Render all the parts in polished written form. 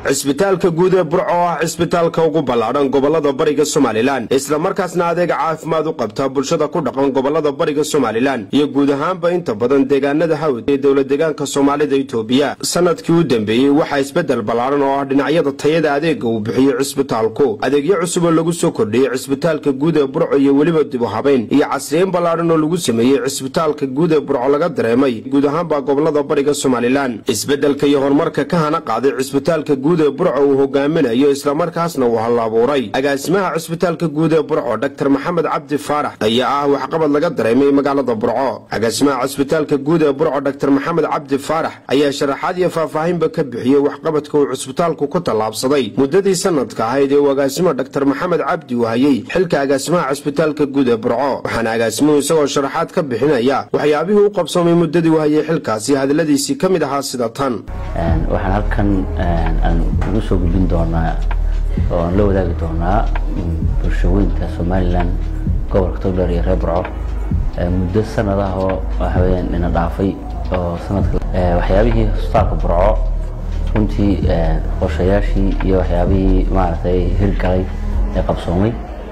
cisbitaalka guud ee Burco ah cisbitaalka ugu ballaaran gobolada bariga Soomaaliland isla markaasna adeeg caafimaad u qabta bulshada ku dhaqan gobolada bariga Soomaaliland iyo guud ahaanba inta badan deegaanada hawd ee dawlad deegaanka Soomaalida Itoobiya sanadkii u dambeeyay waxa isbedel ballaaran oo ah dhinacyada tayada adeegga uu bixiyo cisbitaalku adeegyo cusub oo lagu soo kordhiyay cisbitaalka guud ee Burco iyo waliba dib u habeyn iyo casriin ballaaran oo lagu sameeyay cisbitaalka guud ee Burco laga dareemay guud ahaanba gobolada bariga Soomaaliland isbedelka iyo horumarka ka hana qaaday cisbitaalka guud ee Burco uu hogaaminayo isla markaasna uu halabuuray agaasimaha cisbitaalka guud ee Burco Dr. Maxamed Cabdi Faarax ayaa ah wax qabad laga dareemay magaalada Burco agaasimaha cisbitaalka guud ee Burco Dr. Maxamed Cabdi Faarax ayaa sharaxaad iyo faahfaahinba ka bixiyay wax qabadka uu cisbitaalku ku talaabsaday muddadii sanadka ahayd ee agaasimaha Dr. Maxamed Cabdi uu hayay xilka agaasimaha cisbitaalka guud ee Burco waxaana agaasimuhu isagoo sharaxaad ka bixinaya waxyaabihii uu qabsoomay muddadii uu hayay xilkaasi hadaladiisii kamid ahaa sida tan waxaan halkan aan ugu soo gudbin doonaa oo la wadaagi doonaa bulshooyinka Soomaaliland gobolka Togdheer iyo reer Burco muddo sanadaha oo waxaan ina dhaafay oo sanadka waxyaabihii cisbitaalka Burco runtii qorshayaashii iyo waxyaabihii maartay hirgalay ee qabsoomay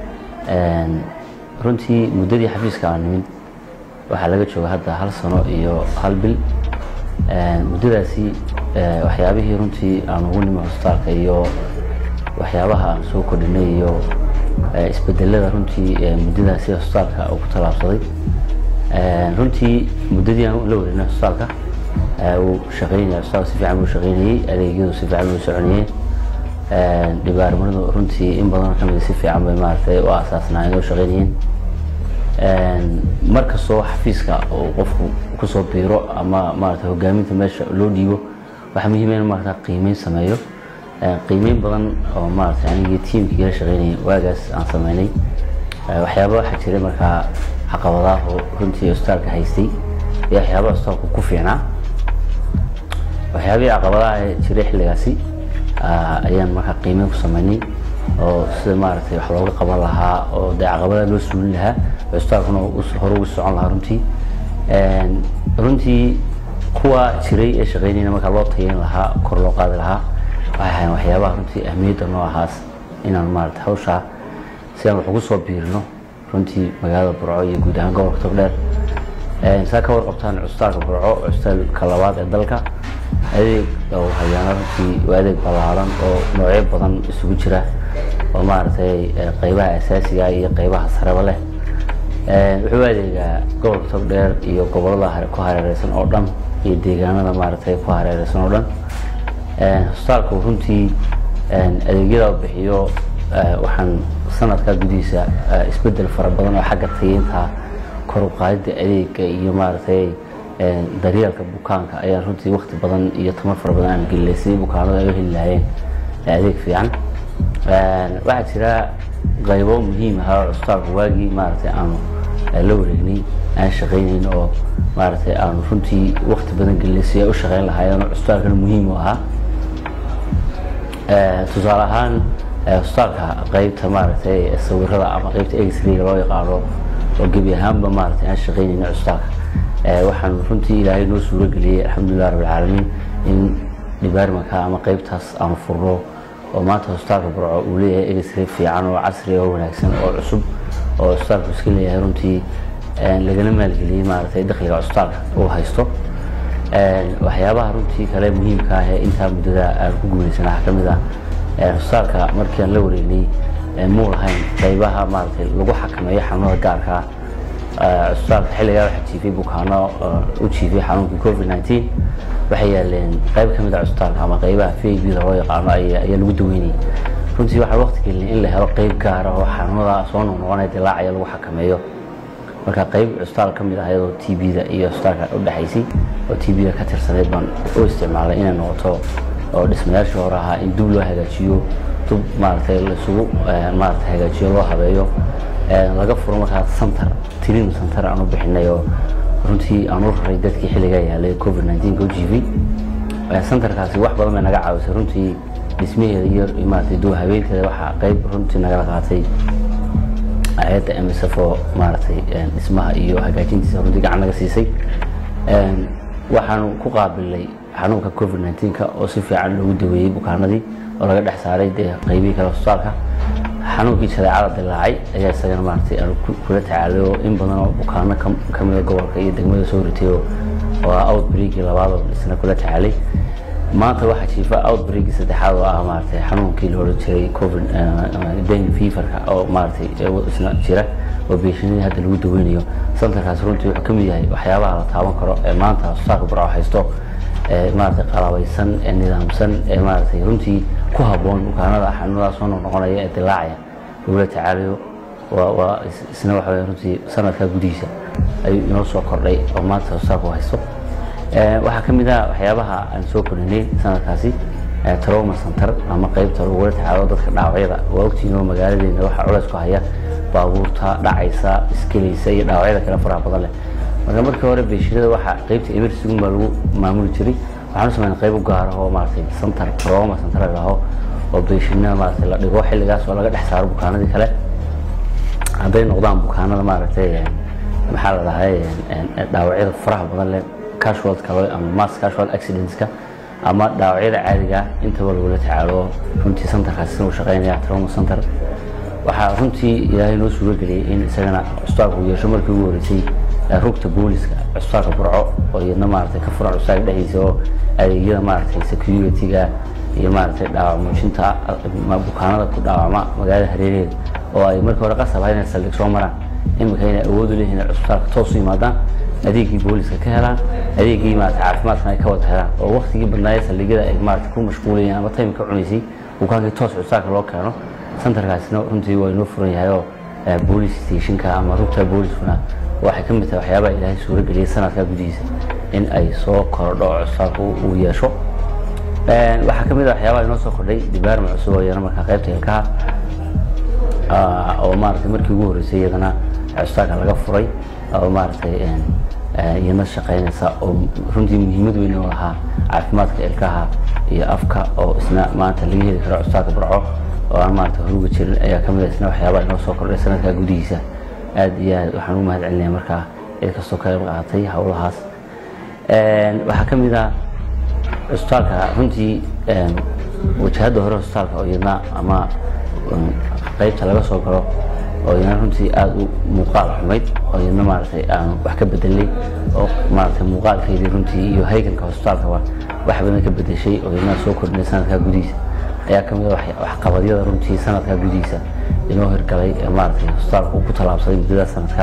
runtii muddadii xafiiska aan nimid waxa laga joogaa hadda hal sano iyo hal bil muddadaasi waxyaabihii runtii aan ugu nimid cisbitaalka iyo waxyaabaha aan soo kordhinay iyo isbedelada runtii muddadaasi cisbitaalka uu ku talaabsaday runtii muddadii aan la wareegnay cisbitaalka uu shaqeynayay cisbitaalka si fiican uu shaqeynayay adeegyadu si fiican uu soconayay dhibaarmadu runtii in badan ka mid si fiican bay maartay oo asaasnaa inuu shaqeynayeen markastoo xafiiska oo qofku ku soo biiro ama maartay hogaaminta meesha loo dhiibo waxa muhiim ah in maartay qiimeyn sameeyo qiimeyn badan oo maartay aniga teamkii la shaqeynayay waagaas aan sameynay waxyaabaha waxa jiray markaa caqabadaha runtii cisbitaalka haystay iyo waxyaabaha cisbitaalku ku fiicnaa waxyaabaha caqabadaha jiray xilligaasi ayaan markaa qiimeyn ku sameynay oo sida maartay wax looga qaban lahaa oo caqabadaha loo suulin lahaa cisbitaalkuna hore ugu socon lahaa runtii kuwa jiray ee shaqeynayna markaa loo tayeyn lahaa kor loo qaadi lahaa waxaan waxyaabaha runtii ahmiyadda noocaas inaan maartay hawsha si aan wax ugu soo biirino runtii magaalada Burco iyo guud ahaan gobolka Togdheer saa ka warqabtaan cisbitaalka Burco cisbitaalka labaad ee dalka adeeg oo hay'adaha runtii adeeg ballaaran oo noocyo badan isugu jira oo maartay qaybaha asaasiga iyo qaybaha sareba leh wuxuu adeegaa gobolka Togdheer iyo gobolada ku hareeraysan oo dhan iyo deegaanada maartay ku hareeraysan oo dhan cisbitaalku runtii adeegyada bixiyo waxaan sanadka gudihiisa isbedel fara badan oo xagga tayeynta kor u qaadida adeegga iyo maartay daryeelka bukaanka ayaa runtii waqti badan iyo tamar fara badan aan gelisay bukaanada ay heli lahaayeen adeeg fiican waxa jira qaybo muhiim ah oo cisbitaalku waagii maartay aan la wareegnay aan shaqeynay oo maartay aan runtii waqti badan gelisay u shaqeyn lahaayeen oo cisbitaalka muhiim u ahaa tusaale ahaan cisbitaalka qaybta maartay sawirada ama qaybta X-ray loo yaqaano oo gebi ahaanba maartay aan shaqeynay cisbitaalka waxaan runtii ilaahay noo suuro geliyay alxamdulillah rabbil caalamiin in dhibaarmanka ama qaybtaas aan furno oo maanta cisbitaalka Burco uu leeyahay X-ray fiican oo casri oo wanaagsan oo cusub oo cisbitaalku iska leeyahay runtii lagana maalgeliyay maartay dakhliga cisbitaalka uu haysto waxyaabaha runtii kale muhiimka ah ee inta muddada aan ku guuleysanahay kamid ah cisbitaalka markii aan la wareegnay muu lahayn qaybaha maartay lagu xakameeyo xanuunada gaarka cisbitaalka xilligaa waxa jiifay bukaano u jiifay xanuunkii COVID-19 waxay yaaleen qayb kamid ah cisbitaalka ama qaybaha FAB-da loo yaqaano ayaa lagu daweynayay runtii waxa waqti gelin in la helo qayb gaar ah oo xanuunada soo noqonaya dilaacaya lagu xakameeyo marka qayb cisbitaal kamid ah iyadoo TB-da iyo cisbitaalka u dhaxaysay oo TB-da ka tirsaneed baan u isticmaalay inay noqoto oo dhismayaasha hore ahaa in dib loo hagaajiyo dib maartay la isugu maartay hagaajiyo loo habeeyo laga furo markaa center training center aan u bixinay oo runtii aan u raray dadkii xilliga yaalay COVID-19 ka jiifay centerkaasi wax badan bay naga caawisay runtii dhismaheeda iyo maartay doo habeenteeda waxa qayb runtii naga qaatay hay'adda MSF oo maartay dhismaha iyo hagaajintiisa runtii gacan naga siisay waxaan ku qaabilay xanuunka COVID-19 oo si fiican loogu daweeyay bukaanadii oo laga dhex saaray qaybihii kala cusbitaalka xanuunkii shareecada dilaacay ayaa isagana maartay aan kula tacaalo in badan oo bukaano ka mid ah gobolka iyo degmada soo ritay oo outbreak labaad oo isna kula tacaalay maanta waxa jiifa outbreak saddexaad oo ah maartay xanuunkii loo jiray COVID dengue fever-ka oo maartay isna jira oo beeshinii hadda lagu daweynayo sanadkaas runtii wuxuu ka mid yahay waxyaabaha la taaban karo ee maanta cusbitaalka Burco haysto maartay qalabeysan nidaamsan maartay runtii ku haboon bukaanada xanuunada soo noqonaya ee dilaacaya lagula tacaalayo waa isna waxa runtii sanadka gudihiisa ay inoo soo kordhay oo maanta cusbitaalku haysto waxa ka mid ah waxyaabaha aan soo kordhinay sanadkaasi trauma center ama qaybta lagula tacaalo dadka dhaawacyada waqtiga magaaladeena waxa culays ku haya baabuurta dhacaysa iskilaysa iyo dhaawacyada kala faraha badan leh markii hore beeshirada waxa qaybta emergency baa lagu maamuli jiray waxaan sameeyay qayb u gaar ah oo maartay center trauma center ah oo beeshirada maartay la dhigo xilligaas oo laga dhex saaro bukaanadii kale haday noqdaan bukaanada maartay maxaa la dhahay dhaawacyada faraha badan leh casual kale ama mass casual accidents ka ama dhaawacyada caadiga inta lagula tacaalo runtii centerkaas uu shaqeynaya trauma center waxa runtii ilaahay noo suuro galiyay in isagana cusbitaalku yeesho markii ugu horeysay rugta booliska cusbitaalka Burco oo iyadna maartay ka furan cusbitaal dhexdiisa oo adeegyada maartay security-ga iyo maartay dhaawacmuujinta bukaanada ku dhaawacma magaalada hareeraheeda oo ay markii hore qasab ahayd inay saldhig soo maraan imika inay awood u leeyihiin cusbitaalka toos u yimaadaan adeegii booliska ka helaan adeegii maartay caafimaadka ay ka wada helaan oo waqtigii badnaayay saldhigyada ay maartay ku mashquulayeen ama time ka cunaysay bukaankii toos cusbitaalka loo keeno centerkaasna runtii waa inoo furan yahay oo police station-ka ama rugta booliskuna waxay ka mid tahay waxyaabaha ilaahay suuro geliyay sanadka gudihiisa in ay soo kordho cusbitaalku uu yeesho waxa ka mid ah waxyaabaha inoo soo kordhay department cusub oo yana markaa qaybta ilkaha oo maartay markii ugu horeysay iyadana cusbitaalka laga furay oo maartay iyana shaqeynaysa oo runtii muhiimad weyn u lahaa caafimaadka ilkaha iyo afka oo isna maanta laga heli karo cusbitaalka Burco oo aan maartay horuga jirin ayaa ka mid ah isna waxyaabaha inoo soo kordhay sanadka gudihiisa aad iyo aad waxaan u mahadcelinayaa markaa cid kastoo ka qayb qaadatay hawlahaas waxa ka mid ah cusbitaalka runtii wajahada hore cusbitaalka oo iyadna ama qaybta laga soo galo oo iyadna runtii aad u muuqaal xumayd oo iyadna maartay aan wax ka bedelay oo maartay muuqaalkeedii runtii iyo hay'adka cusbitaalka wax badan ka bedeshay oo iyadna soo kordhinay sanadka gudihiisa ayaa ka mid ah wax qabadyada runtii sanadka gudihiisa inoo hirgalay maartay cusbitaalku ku talaabsaday muddada sanadka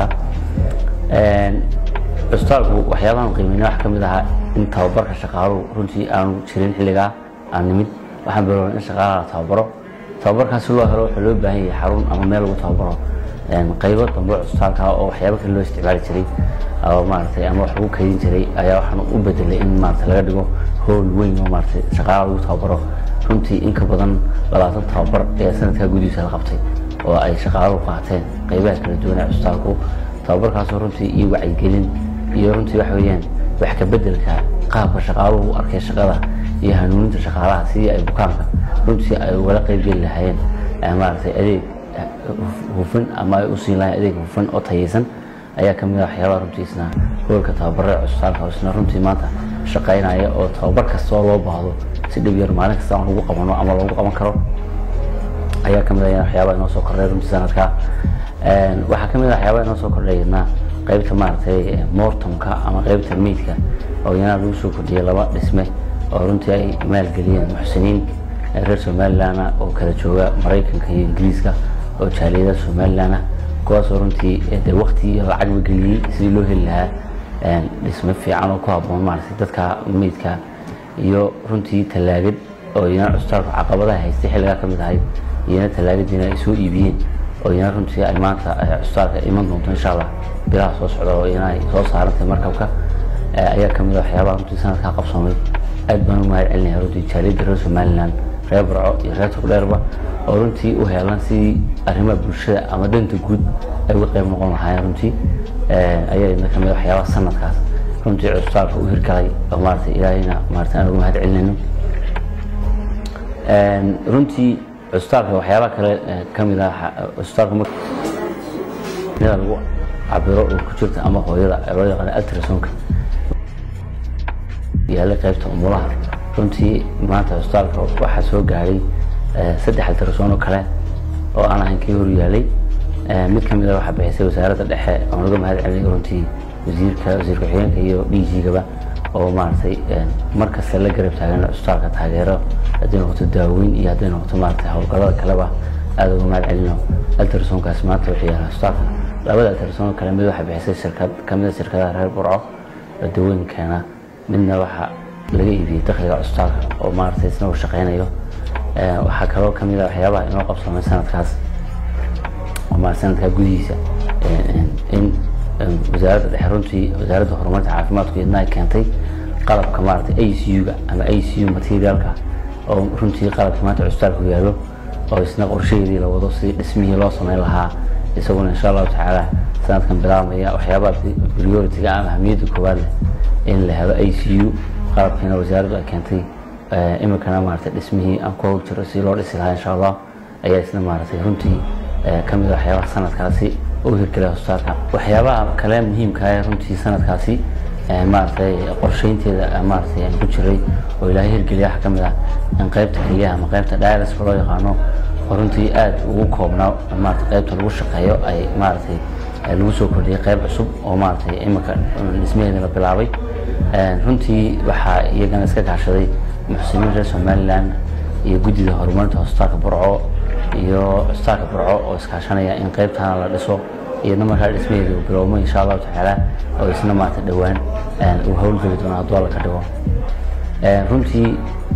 cusbitaalku waxyaabahan qiimeynaa wax ka mid ah in tababarka shaqaaluhu runtii aanu jirin xilliga aan nimid waxaan bilownay in shaqaalaha la tababaro tababarkaasi loo helo waxa loo baahan yahay xarun ama meel lagu tababaro qaybo dambe cusbitaalka oo waxyaabo kale loo isticmaali jiray oo maartay ama wax lagu kaydin jiray ayaa waxaan u bedelay in maartay laga dhigo hool weyn oo maartay shaqaalaha lagu tababaro runtii in ka badan 20 tababar ee sanadka gudihiisa la qabtay oo ay shaqaaluhu qaateen qaybaha kala duwan ee cusbitaalku tababarkaas runtii iyo wacyigelin iyo runtii wax weeyaan wax ka bedelka qaabka shaqaaluhu arkay shaqada iyo hanuuninta shaqaalaha sidii ay bukaanka runtii ay wala qayb gali lahaayeen maartay adeeg hufan ama ay u siin lahaayeen adeeg hufan oo tayeysan ayaa ka mid ah waxyaabaha runtii isna hoolka tababarada cusbitaalka isna runtii maanta shaqeynaya oo tababar kasta oo loo baahdo si dhib yar maalin kasta aan ugu qabano ama loogu qaban karo ayaa ka mid ah waxyaabaha inoo soo kordhay runtii sanadka waxa ka mid ah waxyaabaha inoo soo kordhayna qaybta maartay mortumka ama qaybta meedka oo yana lagu soo kordhiyay laba dhisme oo runtii ay maalgeliyeen muxsiniin reer Somaliland oo kala jooga Mareykanka iyo Ingiriiska oo jaaliyada Somaliland kuwaas oo runtii waqti iyo lacag geliyay si loo heli lahaa dhisme fiican oo ku habboon maartay dadka meedka iyo runtii talaagad oo yana cusbitaalka caqabadaha haystay xilliga ka mid ahayd yana talaagadiina ay soo iibiyeen oo yana runtii ay maanta cusbitaalka iman doonto insha Allah bilaha soo socda oo yana ay soo saarantay markabka ayaa ka mid ah waxyaabaha runtii sanadka qabsoomay aad baan u mahadcelinayaa runtii jaaliyada reer Somaliland reer Burco iyo reer Togdheerba oo runtii u heelan sidii arrimaha bulshada ama danta guud ay uga qayb noqon lahaayeen runtii ayaa inta ka mid ah waxyaabaha sanadkaas runtii cusbitaalka u hirgalay oo maartay ilaahayna maartay aan ugu mahadcelinayno runtii cusbitaalka waxyaabaha kale ka mid ah cusbitaalka marka lagu cabiro oo ku jirta ama hooyada loo yaqaan ultrasound yaalla qaybta umulaha runtii maanta cusbitaalka waxaa soo gaaray 3 altrasoon oo kale oo aan ahayn kii hor yaalay mid ka mid ah waxa bixisay wasaaradda dhexe oo laga mahad celiyay runtii wasiirka xigeenka iyo DG-gaba oo maartay markasta la garab taagan cusbitaalka taageero hadii noqoto daaweyn iyo hadii noqoto maartay hawlgallada kaleba aad uga mahad celino altrasoonkaas maanta wixii yaala cusbitaalka labada altrasoon kale mid waxa bixisay shirkad kamid ah shirkadaha reer Burco dawooyinkeena midna waxa laga iibiyay dakhliga cusbitaalka oo maartay isna uu shaqeynayo waxa kaloo kamid ah waxyaabaha inoo qabsamay sanadkaas oo sanadka gudihiisa in wasaaradda dhexe runtii wasaaradda horumarinta caafimaadku iyadna ay keentay qalabka maartay ICU-ga ama ICU materialka oo runtii qalabka maanta cusbitaalku yaalo oo isna qorsheedii la wado si dhismihii loo sameyn lahaa isaguna insha Allah tacaala sanadkan bilaabmaya waxyaabaha priority-ga ama ahmiyadda koowaad in la helo ICU qalabkana wasaaraddu ay keentay imikana maartay dhismihii aan ku hor jiro si loo dhisi lahaa insha Allah ayaa isna maartay runtii kamid ah waxyaabaha sanadkaasi oo hirgelay cusbitaalka waxyaabaha kale muhiimka ah runtii sanadkaasi maartay qorsheynteeda maartay aan ku jiray oo ilaahay hirgeliyay waxa kamid ah in qaybta kaliya ama qaybta dialysis loo yaqaano runtii aad ugu koobnaa maartay qaybta lagu shaqeeyo ay maartay lagu soo kordhiyay qayb cusub oo maartay imika dhismaheeda la bilaabay runtii waxa iyagana iska kaashaday muxsiniin reer Somaliland iyo guddida horumarinta cusbitaalka Burco iyo cusbitaalka Burco oo iskaashanaya in qaybtan la dhiso iyo markaa dhismaheedu bilowmo insha Allah tacaala oo isna maanta dhawaan uu hawlgeli doono haddii la ka dhigo runtii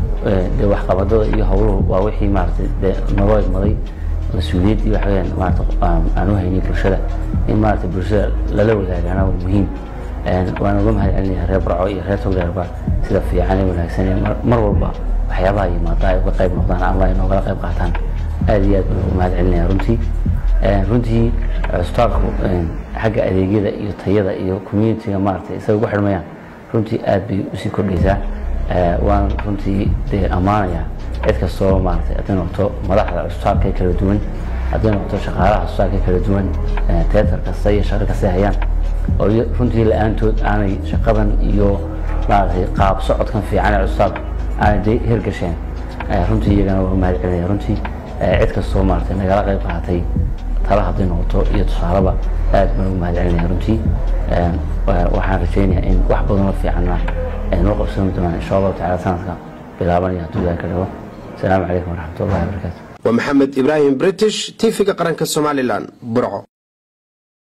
wax qabadada iyo hawluhu waa wixii maartay nabad maday mas'uuliyadii waxa weeyaan maartay aan u haynay bulshada in maartay bulshada lala wadaagana waa muhiim waan uga mahad celinayaa reer Burco iyo reer Togdheerba sida fiican ee wanaagsan mar walba waxyaabaha yimaada ay uga qayb noqdaan ama ay nooga qayb qaataan aad iyo aad uga mahad celinayaa runtii cusbitaalku xagga adeegyada iyo tayada iyo community-ga maartay isaga ugu xirmayaan runtii aad bay u sii kordhaysaa waan runtii amaanaya cid kastoo maartay hadii noqoto madaxda cusbitaalka kala duwan hadii noqoto shaqaalaha cusbitaalka kala duwan teatar kasta iyo shaqo kasta hayaan oo runtii la'aantood aanay shaqadan iyo maartay qaab socodkan fiican ee cusbitaalka aanay hirgasheen runtii iyagana waa mahad celinaya runtii cid kastoo maartay nagala qayb qaatay tala hadii noqoto iyo tusaalaba aad baan ugu mahad celinaya runtii waxaan rajaynayaa in wax badan oo fiicanna noo qabsan doonaan insha Allah tacaala sanadka bilaabanaya hadduu ilaahay ka dhigo السلام عليكم ورحمة الله وبركاته ومحمد إبراهيم بريتش تيفيق قرنك الصوماليلان برعو